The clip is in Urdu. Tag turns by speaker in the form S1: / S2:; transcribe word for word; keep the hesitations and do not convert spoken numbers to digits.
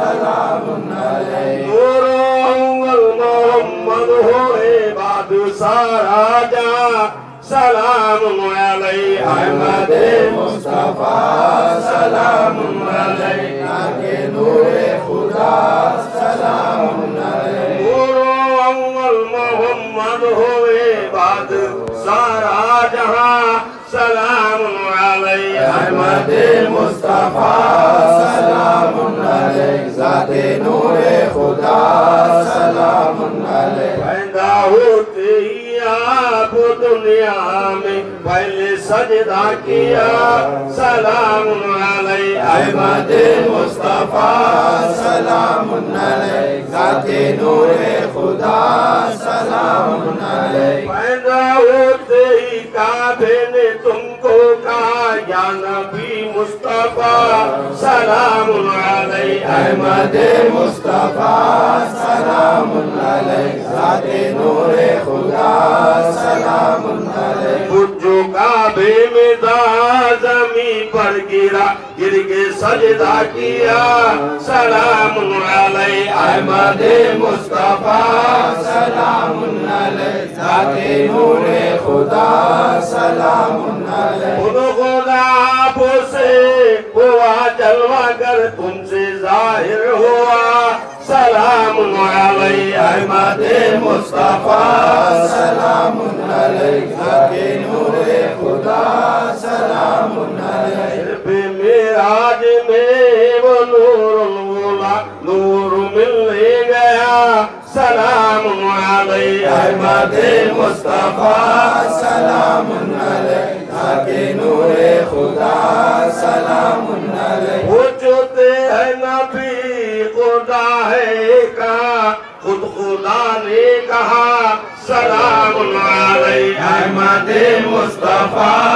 S1: سلام علیہ نور اول محمد ہوئے بعد سارا جہاں سلام علیہ احمد مصطفیٰ سلام علیہ آگے نور خدا سلام علیہ نور اول محمد ہوئے بعد سارا جہاں سلام علیہ احمد مصطفیٰ سلام علیہ ذات نور خدا سلام علیہ پیدا ہوتے ہی آپ دنیا میں پہلے سجدہ کیا سلام علیہ احمد مصطفیٰ سلام علیہ ذات نور خدا سلام علیہ پیدا ہوتے ہی کعبے نے تم کو کہا یا نبی مصطفیٰ سلام علیہ احمد مصطفیٰ سلام علیہ ذات نور خدا سلام علیہ جو کعبے میں دا زمین پر گرا گر کے سجدہ کیا سلام علیہ احمد مصطفیٰ سلام علیہ ذات نور خدا سلام علیہ خود خدا آپ سے ہوا جلوہ گر تم سے ظاہر ہوا سلام علیہ احمد مصطفیٰ سلام علیہ ذات نور خدا سلام علیہ بے معراج میں وہ نور الولا نور ملنے گیا سلام علیہ احمد مصطفیٰ سلام علیہ ذات نور خدا سلام علیہ وہ چوتے ہیں نبی خدا ہے کہا خود خدا نے کہا سلام علیہ احمد مصطفیٰ